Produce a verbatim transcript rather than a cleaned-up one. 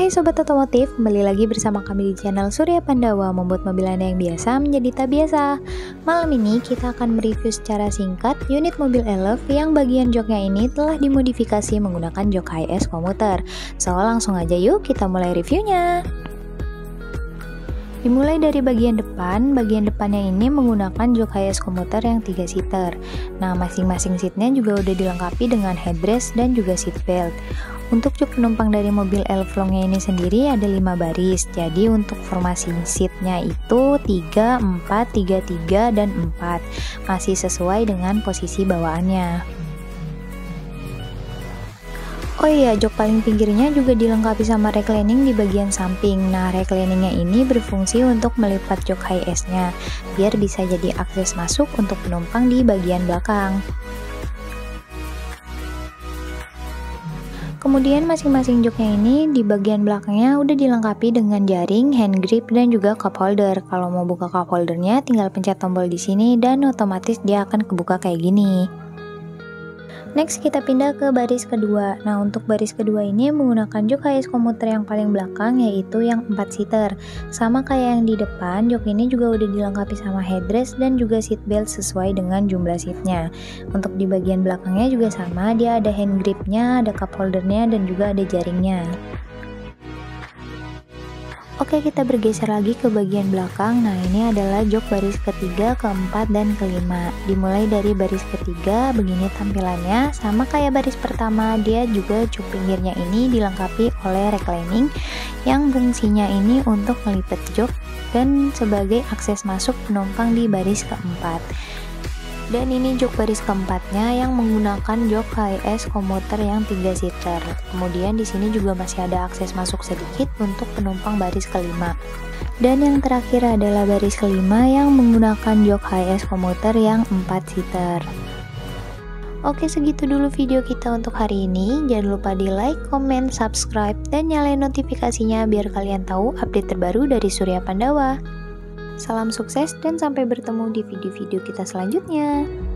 Hai hai Sobat Otomotif, kembali lagi bersama kami di channel Surya Pandawa, membuat mobil Anda yang biasa menjadi tak biasa. Malam ini kita akan mereview secara singkat unit mobil Elf yang bagian joknya ini telah dimodifikasi menggunakan jok H S komuter. So langsung aja yuk kita mulai reviewnya. Dimulai dari bagian depan, bagian depannya ini menggunakan jok H S komuter yang tiga seater. Nah, masing-masing seatnya juga udah dilengkapi dengan headrest dan juga seat belt. Untuk jok penumpang dari mobil Elf Longnya ini sendiri ada lima baris. Jadi untuk formasi seatnya itu tiga, empat, tiga, tiga, dan empat. Masih sesuai dengan posisi bawaannya. Oh iya, jok paling pinggirnya juga dilengkapi sama reclining di bagian samping. Nah, recliningnya ini berfungsi untuk melipat jok H S-nya, biar bisa jadi akses masuk untuk penumpang di bagian belakang. Kemudian masing-masing joknya ini di bagian belakangnya udah dilengkapi dengan jaring, hand grip, dan juga cup holder. Kalau mau buka cup holdernya tinggal pencet tombol di sini dan otomatis dia akan kebuka kayak gini. Next kita pindah ke baris kedua. Nah, untuk baris kedua ini menggunakan jok H S komuter yang paling belakang, yaitu yang empat seater. Sama kayak yang di depan, jok ini juga udah dilengkapi sama headrest dan juga seat belt sesuai dengan jumlah seatnya. Untuk di bagian belakangnya juga sama, dia ada hand gripnya, ada cup holdernya, dan juga ada jaringnya. Oke, kita bergeser lagi ke bagian belakang. Nah, ini adalah jok baris ketiga, keempat, dan kelima. Dimulai dari baris ketiga, begini tampilannya. Sama kayak baris pertama, dia juga jok pinggirnya ini dilengkapi oleh reclining yang fungsinya ini untuk melipat jok dan sebagai akses masuk penumpang di baris keempat. Dan ini jok baris keempatnya yang menggunakan jok H S komuter yang tiga seater. Kemudian di sini juga masih ada akses masuk sedikit untuk penumpang baris kelima. Dan yang terakhir adalah baris kelima yang menggunakan jok H S komuter yang empat seater. Oke, segitu dulu video kita untuk hari ini. Jangan lupa di like, comment, subscribe, dan nyalain notifikasinya biar kalian tahu update terbaru dari Surya Pandawa. Salam sukses dan sampai bertemu di video-video kita selanjutnya.